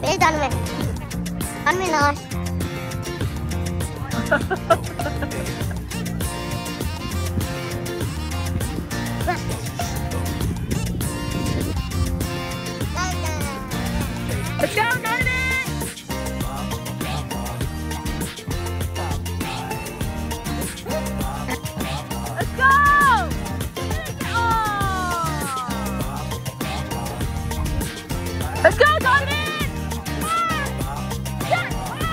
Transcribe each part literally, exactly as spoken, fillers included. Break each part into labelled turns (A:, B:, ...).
A: Hey, Donovan. Donovan, on.
B: Let's go, Donovan! Let's go! Oh. Let's go, Donovan! Come on! Yes!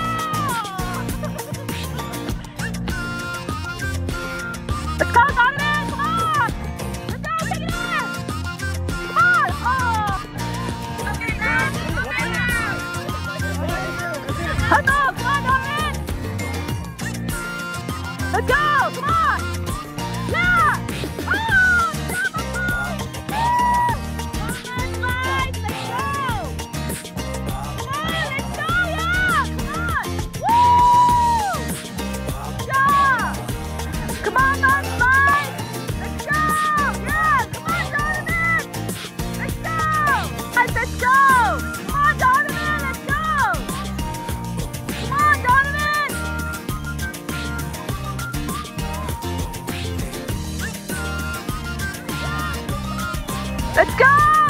B: Oh. Let's go, Donovan! Come on! Let's go, take it in! Come on! Oh! Okay, now! Okay, now! Let's go! Come on, Donovan! Let's go! Come on! Yeah! Oh! Stop it! Woo! MudSlides! Let's go! Come on! Let's go! Yeah! Come on! Woo! Yeah! Come on, MudSlides! Let's go! Yeah! Come on, Donovan! Let's go! Guys, let's go! Come on, Donovan! Let's go! Come on, Donovan! Let's go!